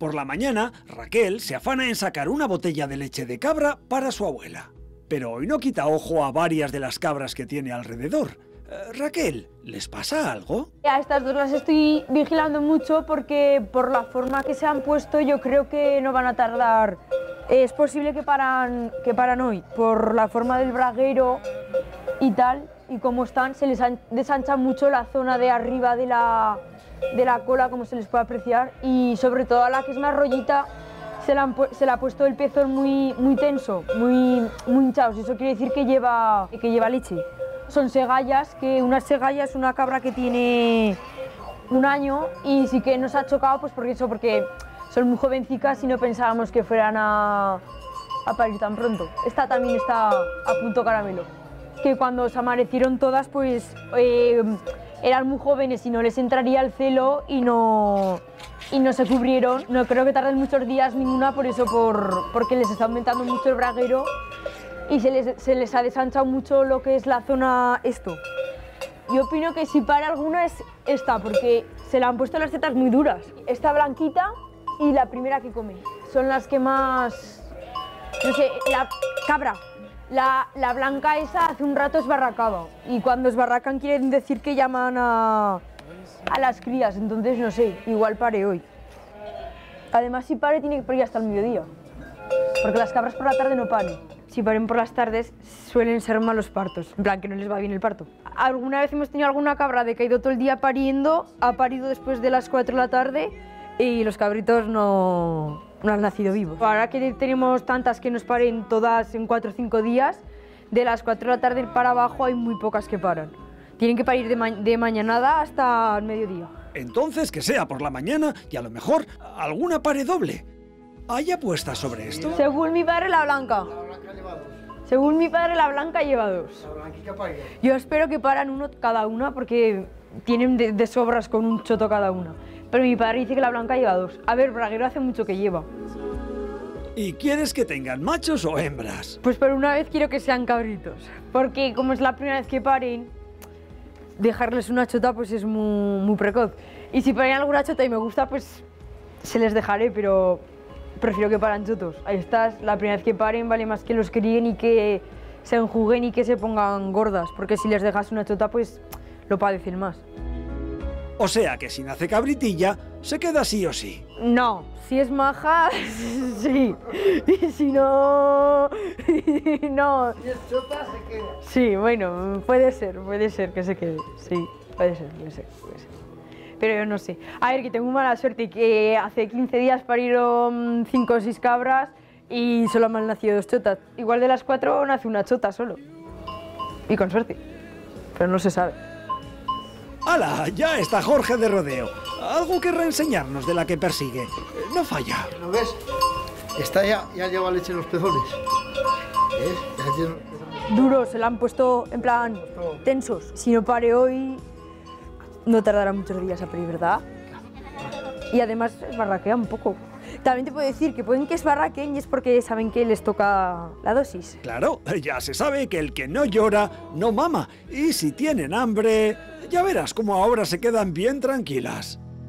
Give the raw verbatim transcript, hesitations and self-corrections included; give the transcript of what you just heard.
Por la mañana, Raquel se afana en sacar una botella de leche de cabra para su abuela. Pero hoy no quita ojo a varias de las cabras que tiene alrededor. Eh, Raquel, ¿les pasa algo? A estas dos las estoy vigilando mucho porque por la forma que se han puesto yo creo que no van a tardar. Es posible que paran, que paran hoy, por la forma del braguero y tal, y como están, se les desancha mucho la zona de arriba de la, de la cola, como se les puede apreciar, y sobre todo a la que es más rollita, se le, han, se le ha puesto el pezón muy, muy tenso, muy, muy hinchado. Eso quiere decir que lleva, que lleva leche. Son segallas, que una segalla es una cabra que tiene un año y sí que nos ha chocado, pues porque eso, porque son muy jovencicas y no pensábamos que fueran a, a parir tan pronto. Esta también está a punto caramelo. Que cuando se amanecieron todas, pues eh, eran muy jóvenes y no les entraría el celo y no, y no se cubrieron. No creo que tarden muchos días ninguna, por eso, por, porque les está aumentando mucho el braguero y se les, se les ha desanchado mucho lo que es la zona esto. Yo opino que si para alguna es esta, porque se le han puesto las tetas muy duras. Esta blanquita y la primera que come. Son las que más... no sé, la cabra. La, la blanca esa hace un rato esbarracaba. Y cuando esbarracan quieren decir que llaman a, a las crías. Entonces, no sé, igual pare hoy. Además, si pare, tiene que parir hasta el mediodía. Porque las cabras por la tarde no paren. Si paren por las tardes, suelen ser malos partos. En plan, que no les va bien el parto. Alguna vez hemos tenido alguna cabra de que ha ido todo el día pariendo, ha parido después de las cuatro de la tarde y los cabritos no, no han nacido vivos. Ahora que tenemos tantas que nos paren todas en cuatro o cinco días, de las cuatro de la tarde para abajo hay muy pocas que paran. Tienen que parir de, ma de mañanada hasta el mediodía. Entonces que sea por la mañana y a lo mejor alguna pare doble. ¿Hay apuestas sobre esto? Según mi padre, la blanca. La blanca lleva dos. Según mi padre, la blanca lleva dos. La blanquica para ella. Yo espero que paran uno cada una porque tienen de, de sobras con un choto cada una. Pero mi padre dice que la blanca lleva dos. A ver, braguero hace mucho que lleva. ¿Y quieres que tengan machos o hembras? Pues por una vez quiero que sean cabritos. Porque como es la primera vez que paren, dejarles una chota pues es muy, muy precoz. Y si paren alguna chota y me gusta, pues se les dejaré, pero prefiero que paran chotos. Ahí estás, la primera vez que paren vale más que los críen y que se enjuguen y que se pongan gordas, porque si les dejas una chota, pues lo padecen más. O sea que si nace cabritilla, se queda sí o sí. No, si es maja, sí. Y si no, no. Si es chota, se queda. Sí, bueno, puede ser, puede ser que se quede. Sí, puede ser, puede ser, puede ser. Pero yo no sé. A ver, que tengo mala suerte, que hace quince días parieron cinco o seis cabras y solo me han nacido dos chotas. Igual de las cuatro nace una chota solo. Y con suerte. Pero no se sabe. ¡Hala! Ya está Jorge de rodeo. Algo que reenseñarnos de la que persigue. No falla. ¿Lo ves? Esta ya, ya lleva leche en los pezones. ¿Ves? Ya tiene... Duros, se la han puesto en plan tensos. Si no pare hoy, no tardará muchos días a parir, ¿verdad? Y además esbarraquea un poco. También te puedo decir que pueden que esbarraquen y es porque saben que les toca la dosis. Claro, ya se sabe que el que no llora, no mama. Y si tienen hambre, ya verás cómo ahora se quedan bien tranquilas.